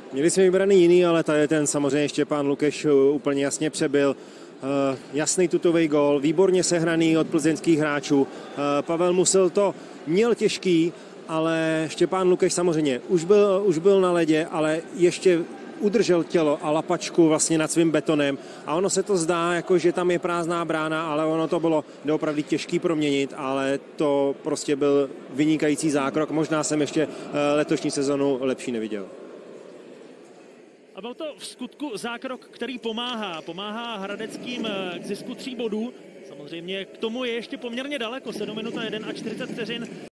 Měli jsme vybraný jiný, ale tady ten samozřejmě Štěpán Lukeš úplně jasně přebyl. Jasný tutový gól, výborně sehraný od plzeňských hráčů. Pavel Musil to měl těžký, ale Štěpán Lukeš samozřejmě už byl na ledě, ale ještě udržel tělo a lapačku vlastně nad svým betonem a ono se to zdá, jako že tam je prázdná brána, ale ono to bylo opravdu těžký proměnit, ale to prostě byl vynikající zákrok. Možná jsem ještě letošní sezonu lepší neviděl. A byl to v skutku zákrok, který pomáhá hradeckým k zisku 3 bodů. Samozřejmě k tomu je ještě poměrně daleko, 7 minut a 41 vteřin.